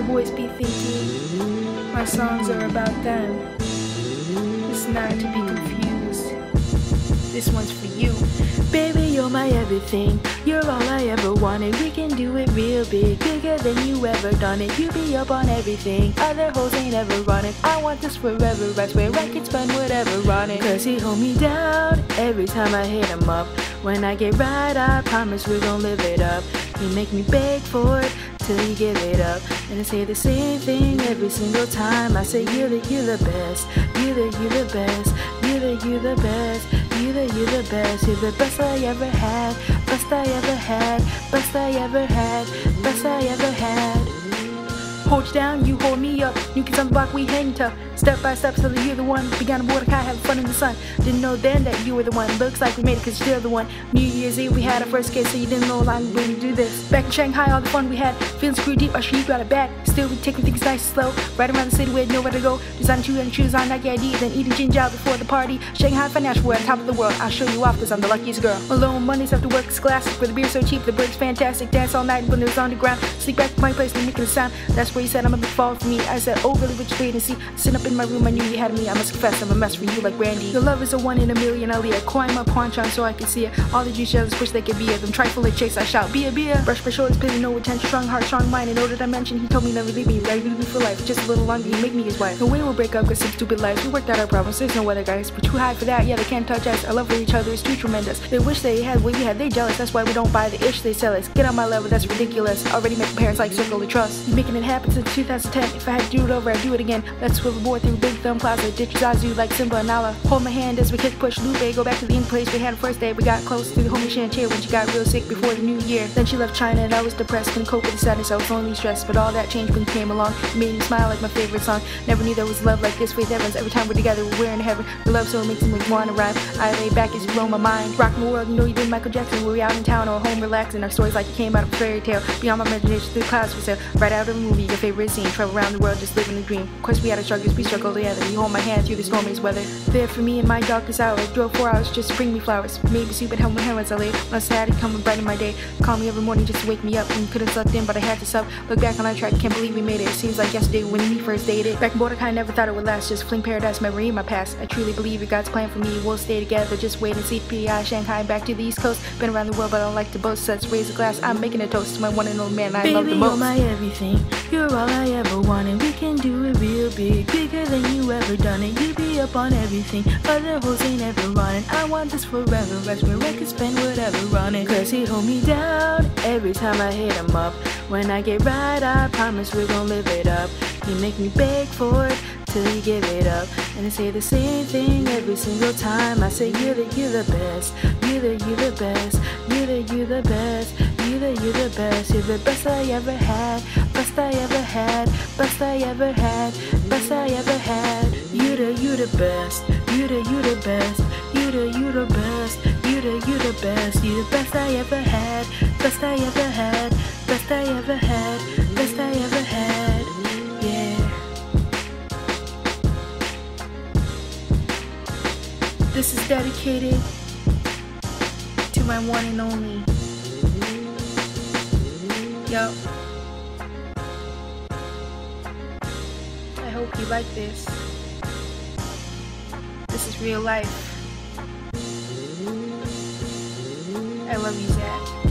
boys be thinking my songs are about them. It's not to be confused. This one's for you. Baby, you're my everything. You're all I ever wanted. We can do it real big, bigger than you ever done it. You be up on everything. Other hoes ain't ever running. I want this forever. I swear I can spend whatever on it. Cause he hold me down every time I hit him up. When I get right, I promise we're gon' live it up. He make me beg for it till he give it up. And I say the same thing every single time. I say you're the best. You're the best. You're the best. You're the best. You're the best I ever had. Best I ever had. Best I ever had. Best I ever had. Hold you down, you hold me up. New kids on the block, we hang tough. Step by step, so that you're the one. Began to Mordecai, having fun in the sun. Didn't know then that you were the one. Looks like we made it cause you're the one. New Year's Eve, we had our first kiss, so you didn't know how long we would do this. Back in Shanghai, all the fun we had. Feeling screwed deep, our street got it bad. Still, we taking things nice and slow. Right around the city, we had nowhere to go. Designing shoes and shoes on Nike ID, then eating ginger out before the party. Shanghai financial, we're on top of the world. I'll show you off cause I'm the luckiest girl. Alone Mondays after work is classic. For the beer so cheap, the bird's fantastic. Dance all night when it was on the ground. Sleep back to my place and making a sound. That's where you said I'm a big fall for me. I said, oh really, what you wait and see. Sitting up in my room, I knew you had me. I must confess, I'm a mess for you like Randy. Your love is a 1 in a million Aaliyah. Climb my paunch on so I can see it. All the juice jealous wish they could be it. Them trifling chicks I shout, be a beer. Brush my shoulders, pity no attention. Strong heart, strong mind, and no dimension. He told me never leave me, ready to leave me for life. Just a little longer, you make me his wife. No way we'll break up cause some stupid lives. We worked out our problems, there's no other guys. We're too high for that, yeah they can't touch us. Our love for each other is too tremendous. They wish they had what we had, they jealous. That's why we don't buy the ish they sell us. Get on my level, that's ridiculous. Already making parents like circle of trust. You're making it happen since 2010. If I had to do it over, I'd do it again. Let's swivel board through Big Thumb Plaza. Ditch Zazu like Simba and Nala. Hold my hand as we kick push Lupe. Go back to the in place we had the first day. We got close to the homie Shantier when she got real sick before the new year. Then she left China and I was depressed. Couldn't cope with the sadness, I was only stressed. But all that changed when you came along. It made me smile like my favorite song. Never knew there was love like this. Faith Evans. Every time we're together we're in heaven. The love so it makes me wanna rhyme. I lay back as you blow my mind. Rock my world, you know you did Michael Jackson. We're out in town or home relaxing. Our stories like it came out of a fairy tale. Beyond my imagination through the clouds for sale. Right out of a movie, your favorite scene. Travel around the world just living a dream. Of course we had our struggles, we struggled together. You hold my hand through the stormiest weather. There for me in my darkest hour. Drove 4 hours just to bring me flowers. Made me soup and help my hands I laid. My sad come and brighten my day. Call me every morning just to wake me up. And couldn't slept in but I had to sup. Look back on our track, can't believe we made it. It seems like yesterday when we first dated. Back in Mordecai, never thought it would last. Just fling paradise memory in my past. I truly believe it God's plan for me. We'll stay together, just wait and see. PI, Shanghai, back to the East Coast. Been around the world but I don't like to boast. So let's raise a glass. I'm making a toast to my one and only man I love the most. You're my everything. You're all I ever wanted. We can do it real big, bigger than you ever done it. You be up on everything. Other hoes ain't ever running. I want this forever. Rest where I can spend whatever on it. Cause he hold me down every time I hit him up. When I get right, I promise we're gon' live it up. He make me beg for it till he give it up. And I say the same thing every single time. I say you're the best. You're the best. You're the best. You're the best. You're the best I ever had. Best I ever had. Best I ever had. Best I ever had. You're the best. You're the best. You're the best. You're the best. You're the best I ever had. Best I ever had. Best I ever had. Best I ever had. Yeah. This is dedicated to my one and only. Yo. I hope you like this. This is real life. I love you, Zach.